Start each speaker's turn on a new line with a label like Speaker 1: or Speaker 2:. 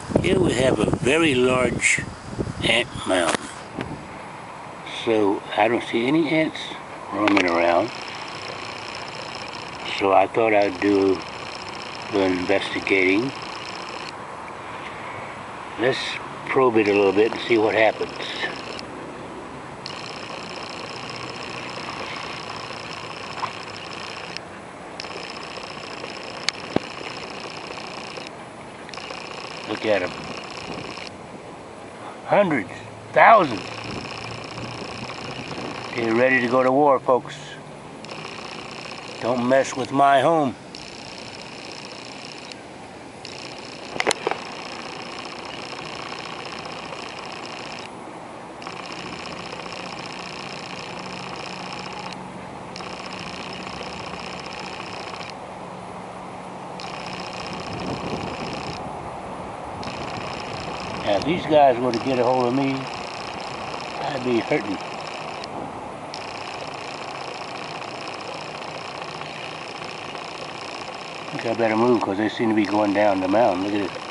Speaker 1: Here we have a very large ant mound. So I don't see any ants roaming around. So I thought I'd do a little investigating. Let's probe it a little bit and see what happens. Look at them. Hundreds, thousands. They're ready to go to war, folks. Don't mess with my home. Now, if these guys were to get a hold of me, I'd be hurting. I think I better move because they seem to be going down the mountain. Look at it.